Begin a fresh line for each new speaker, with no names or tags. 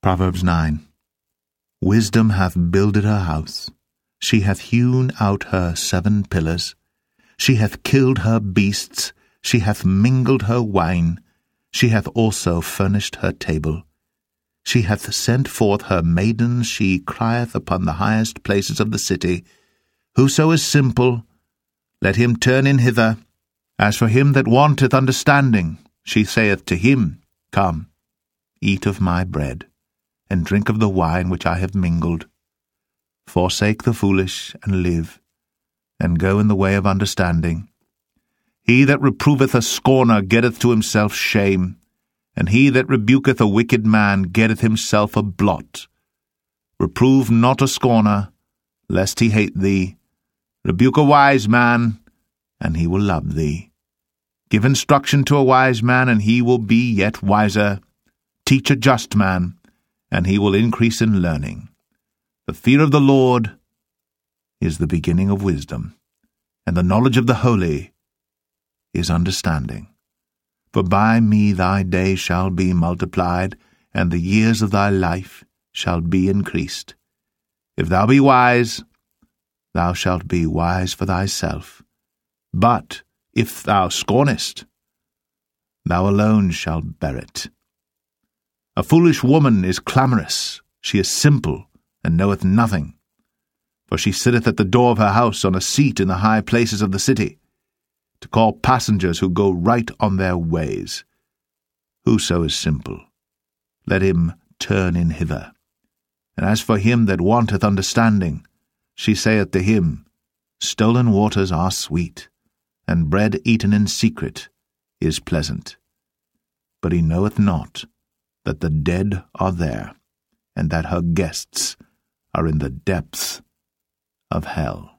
Proverbs 9. Wisdom hath builded her house. She hath hewn out her 7 pillars. She hath killed her beasts. She hath mingled her wine. She hath also furnished her table. She hath sent forth her maidens. She crieth upon the highest places of the city. Whoso is simple, let him turn in hither. As for him that wanteth understanding, she saith to him, Come, eat of my bread, and drink of the wine which I have mingled. Forsake the foolish, and live, and go in the way of understanding. He that reproveth a scorner getteth to himself shame, and he that rebuketh a wicked man getteth himself a blot. Reprove not a scorner, lest he hate thee. Rebuke a wise man, and he will love thee. Give instruction to a wise man, and he will be yet wiser. Teach a just man, and he will increase in learning. The fear of the Lord is the beginning of wisdom, and the knowledge of the holy is understanding. For by me thy days shall be multiplied, and the years of thy life shall be increased. If thou be wise, thou shalt be wise for thyself. But if thou scornest, thou alone shalt bear it. A foolish woman is clamorous, she is simple, and knoweth nothing. For she sitteth at the door of her house on a seat in the high places of the city, to call passengers who go right on their ways. Whoso is simple, let him turn in hither. And as for him that wanteth understanding, she saith to him, Stolen waters are sweet, and bread eaten in secret is pleasant. But he knoweth not that the dead are there, and that her guests are in the depths of hell.